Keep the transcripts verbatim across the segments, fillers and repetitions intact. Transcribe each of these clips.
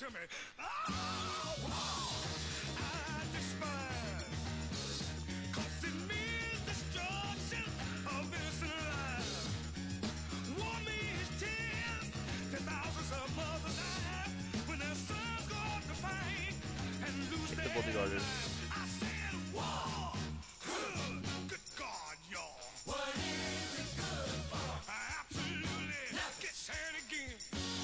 to me. Oh, I despise. Costing me destruction of innocent lives. War me his tears to thousands of mothers die when their sons go out to fight and lose their lives. I said war. Good God, y'all. What is it good for? Absolutely. Get sad again.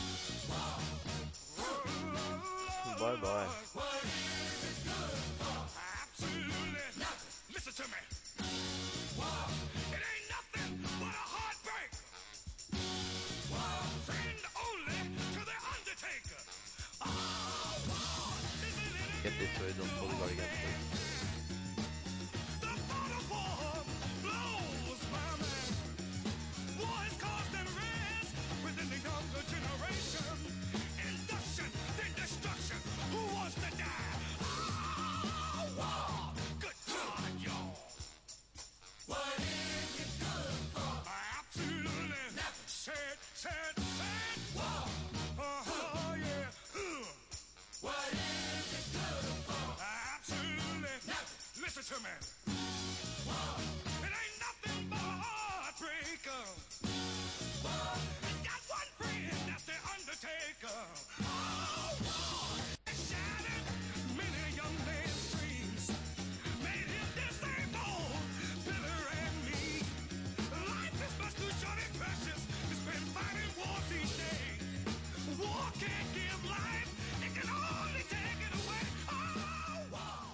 Bye bye. What is it good for? Absolutely nothing. Listen to me. War. It ain't nothing but a heartbreak. War. Friend only to the undertaker. Oh, war. Get this way, don't bodyguard again, please. The thought of war blows my mind. War is causing rage within the younger generation. Induction, then destruction. Who wants to die? Oh, war. Good God, y'all. What is it good for? Absolutely nothing. Sad, sad, sad. War. Uh-huh, yeah. Ugh. What is it good for? Absolutely nothing. Listen to me. War. It ain't nothing but a heartbreaker. War. It's got one friend, that's the undertaker. Oh, war. It shattered many young men's dreams. Made him disabled, bitter and mean. Life is much too short and precious to spend fighting wars each day. War can't give life, it can only take it away. Oh, war.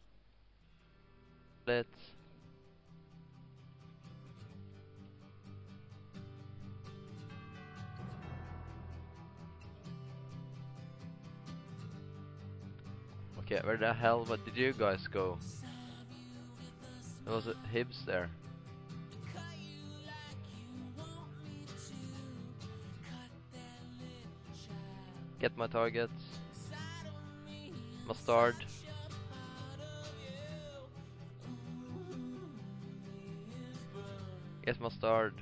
Let's. Okay, where the hell, what did you guys go? There was a Hibs there. Get my targets. Mustard. Get mustard.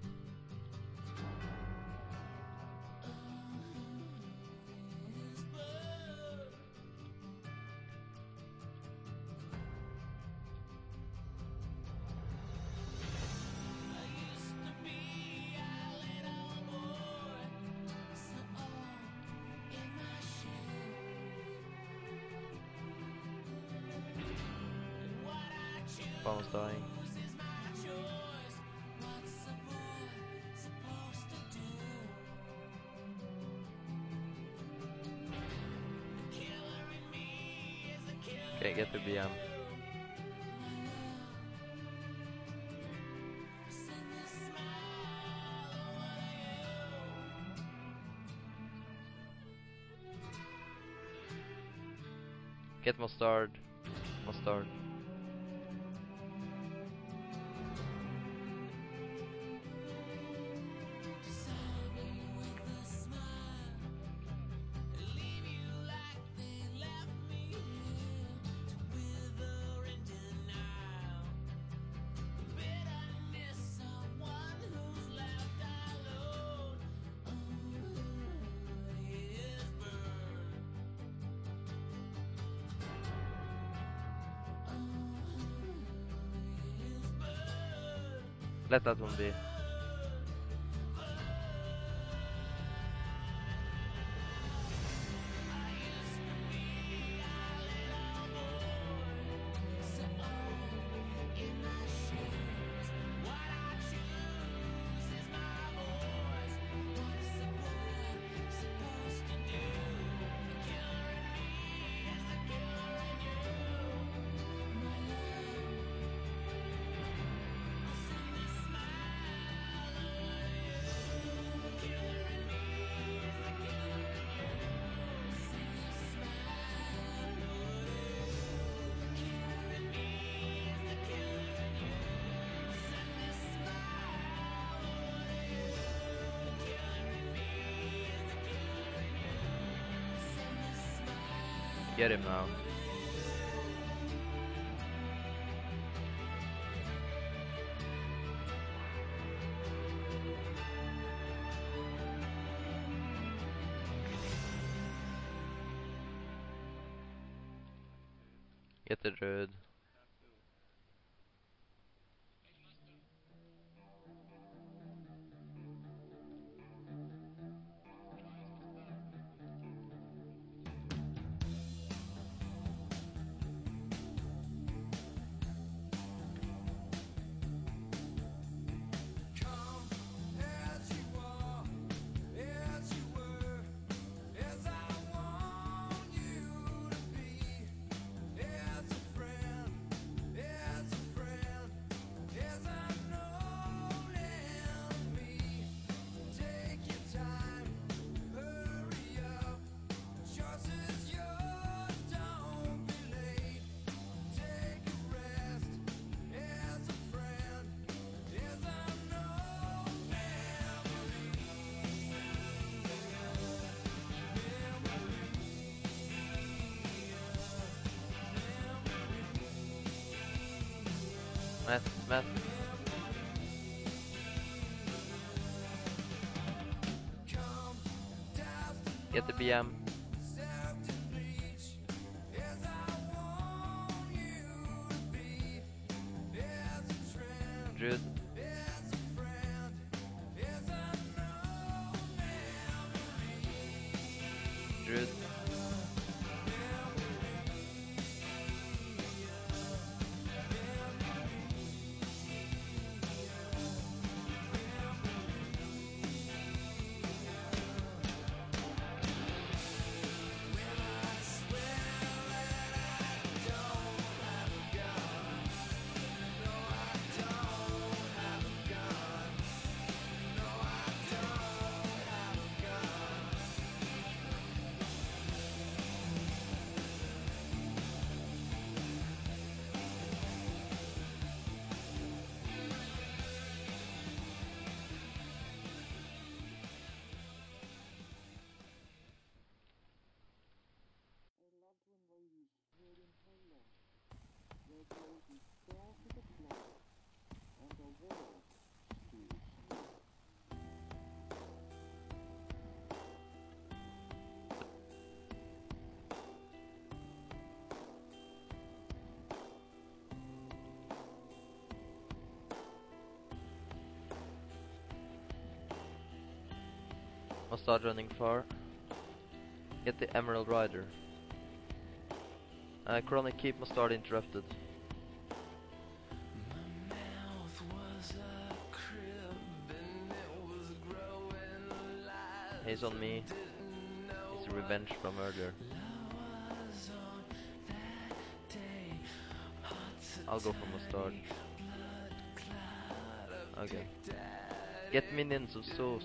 Almost dying. Okay, get the B M. Get mustard. Mustard. Let that one be. Get him now. Get the druid. Come as you are, as you were, as I want you to be, as a friend, as a friend, as I know in me. Take your time, hurry up. Choice is yours, don't be late. Take a rest, as a friend, as I know Smith, Smith. come down Get the B M. self to bleach, as I want you to be, as a trend, Druid. as a friend, as I know Druid. Must start running far. Get the Emerald Rider. Uh, Chronic Keep must start interrupted. He's on me. It's a revenge from earlier. I'll go for Mustard. Okay. Get minions of Sauce.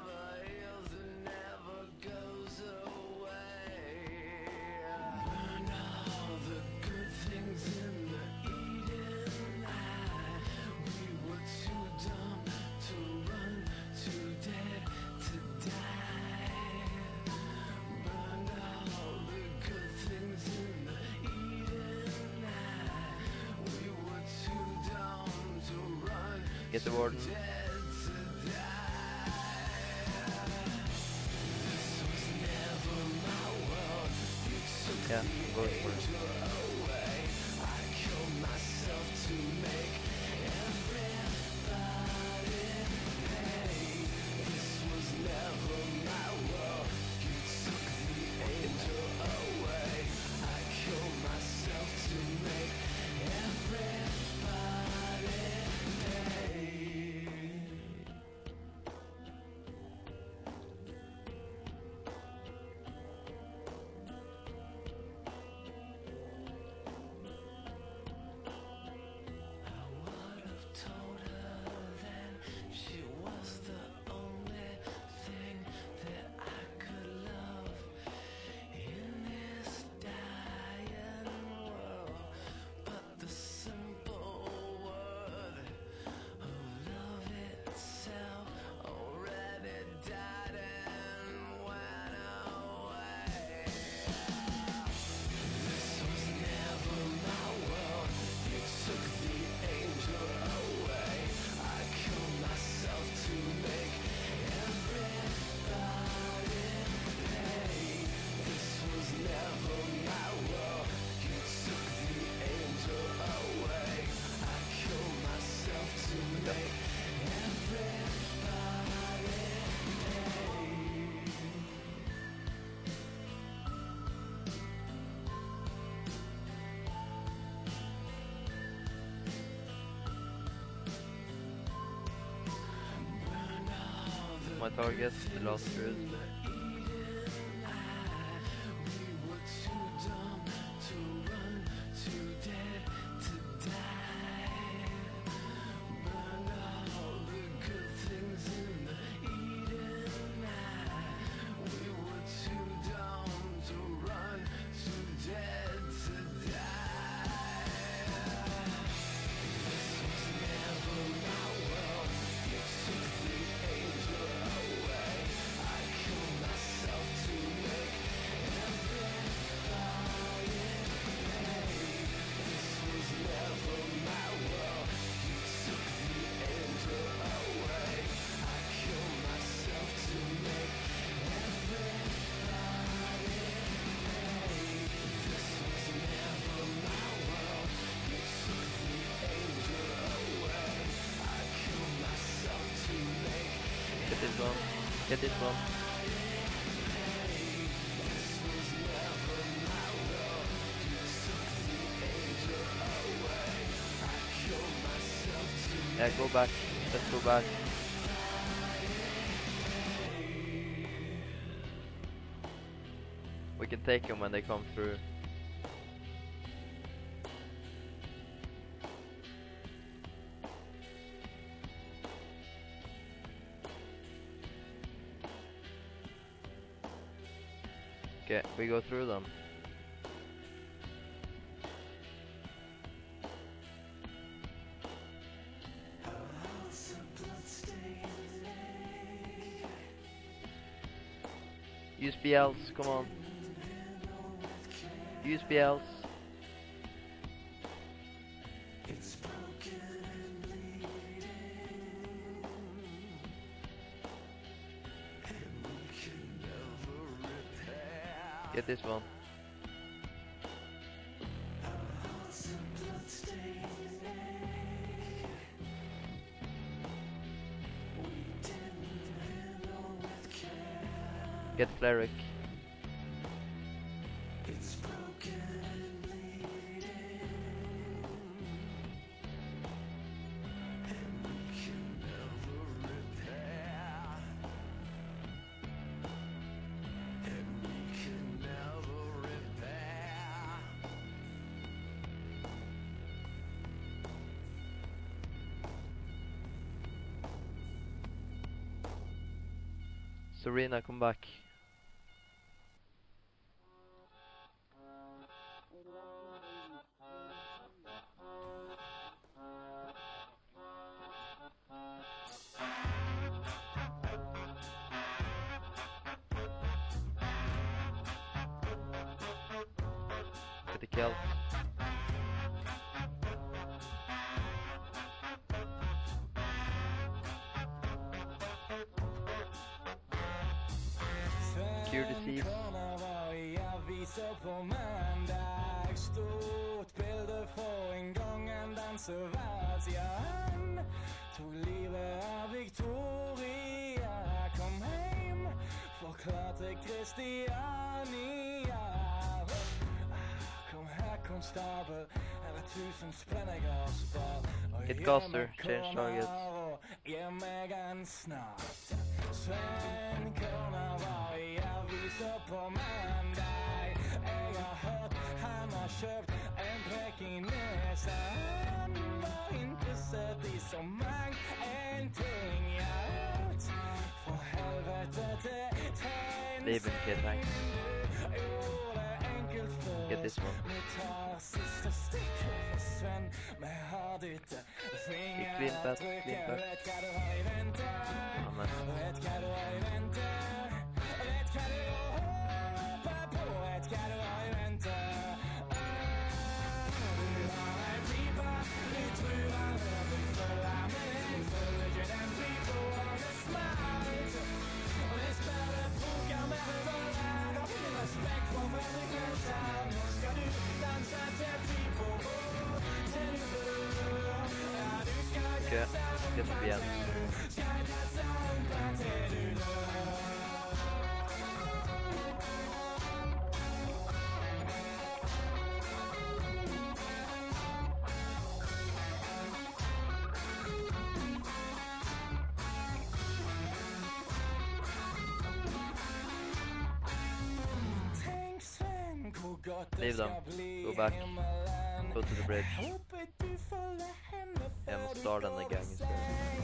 Get the Warden. Yeah, I'm going for it. target, the last cruise. Get this one. Get this one. Yeah, go back. Let's go back. We can take them when they come through. Okay, we go through them. Use B Ls, come on. Use B Ls. Get this one. Get cleric. Serena, come back. Get the kill. Cure disease. På mandag, stort bilde for en gang en dansevers. Ja, han tog livet av Victoria, kom hjem, forklarte Kristiania. Kom her, konstabel, eller tusen spennegassbar. Get Caster, change target. Gi meg en snart. Sven Korner var i aviser på mandag. Jeg har hørt han har kjøpt en trekk i nesa. Han var interessert i så mang en ting. Ja, for helvete til tegn. Leave him, kid, thanks. Get this one. Vi tar siste stikk for Sven. Vi har ditt fingeravtrykk. Vet hva du har i vente. Vet hva du har i vente. Vet hva du håper på. Vet hva du har i vente. Du har en pipa, du tror han vil følge med deg. Følger ikke den pipa, og det smalt. Og det spiller poker med revolver. Og med respekt for fredrikkelser. Nå skal du danse til pipa vår. Til du dør. Ja, du skal Okay, get the B L. skal danse rundt til du dør. Leave them. Go back. Go to the bridge. Jag måste start den där gang istället.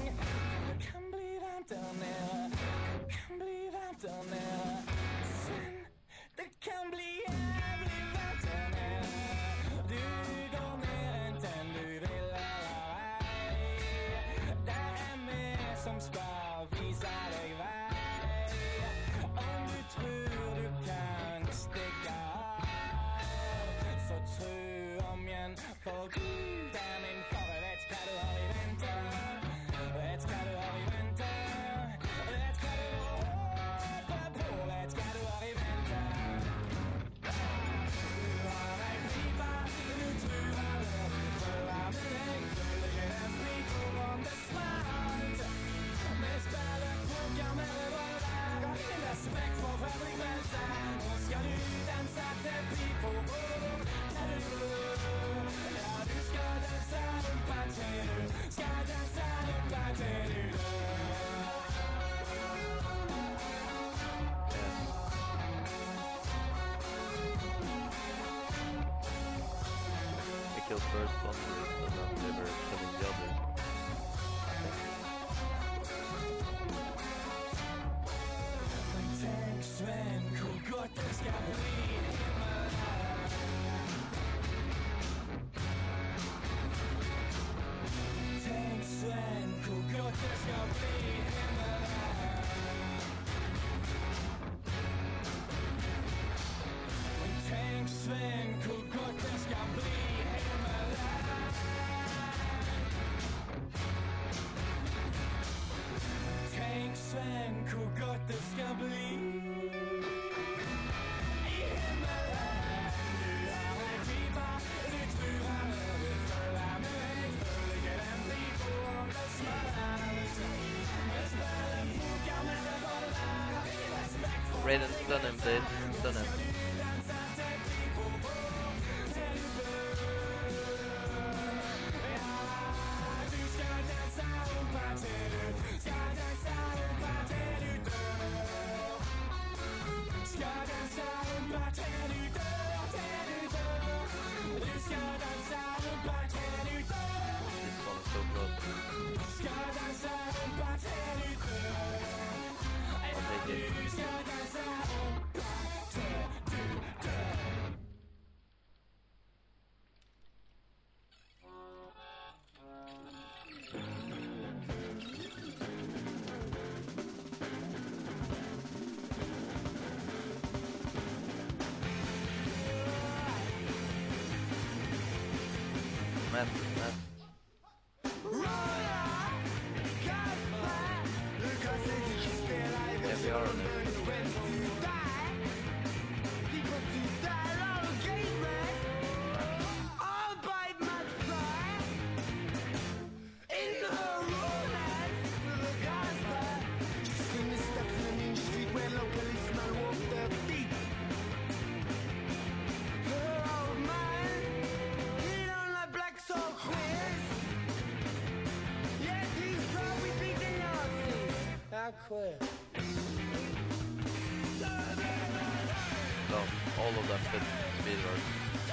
Det kan bli jävligt varmt där nere. Du går ner en tänd, du vill alla väg. Där är mer som ska visa dig väg. Om du tror du kan sticka av, så tro om igen. För Gud är min far, vet vad du har i vänta. Vet vad du har i vänta. Vet vad du hoppar på, vet vad du har i vänta. We kill first one and then they were killing the other. Tänk Sven, hur gott det ska bli. Tänk Sven, hur gott det ska bli. Tänk Sven, hur gott det ska bli. Tänk Sven, hur gott det ska bli. I himmelen, du är en pipa. Du turar när du följer mig. Följer den pipa om det smäller. Men smällen funkar med det bollar. I respekt för Raiden, stun him please. Stun him. Mess, mess. Yeah, we are on it. Quit. So, all of them fit speedrun.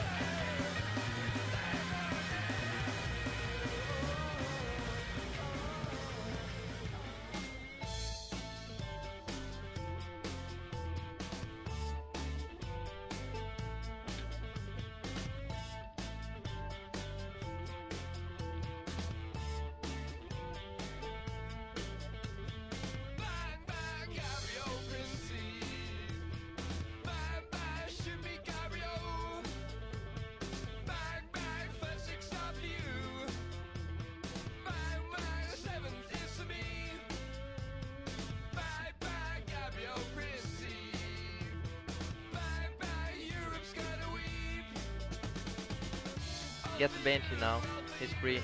Get the Banshee now. He's free.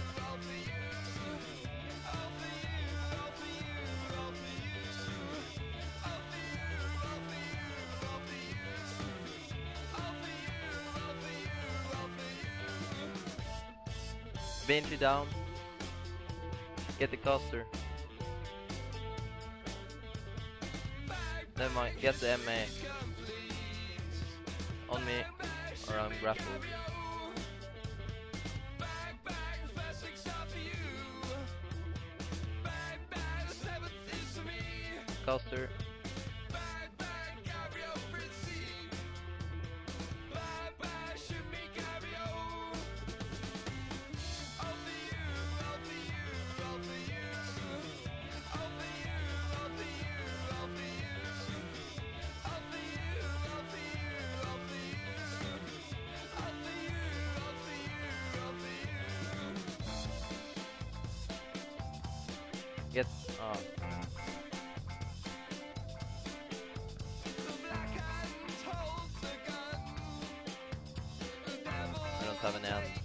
Banshee down. Get the caster. Never mind. Get the M A. On me. Alright. raffle. Caster. Get oh. I don't have an end.